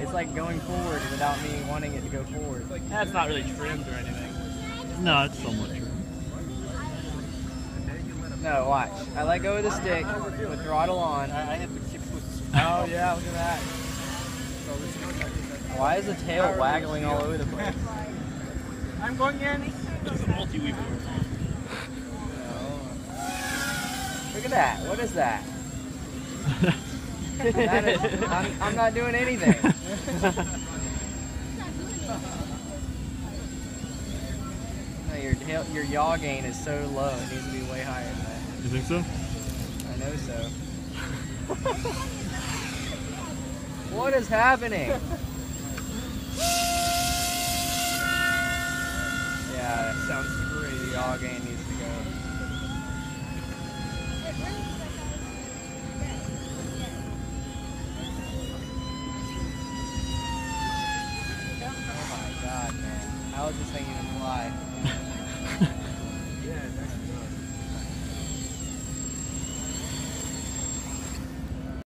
It's like going forward without me wanting it to go forward. That's not really trimmed or anything. No, it's somewhat true. No, watch. I let go of the stick with throttle on. I have the 6 foot. Oh yeah, look at that. Why is the tail waggling all over the place? I'm going in. It's a multi-week. Look at that. What is that? I'm not doing anything. No, your yaw gain is so low. It needs to be way higher than that. You think so? I know so. What is happening? Yeah, that sounds great. The yaw gain needs to go. Oh my god, man. How is this thing even fly?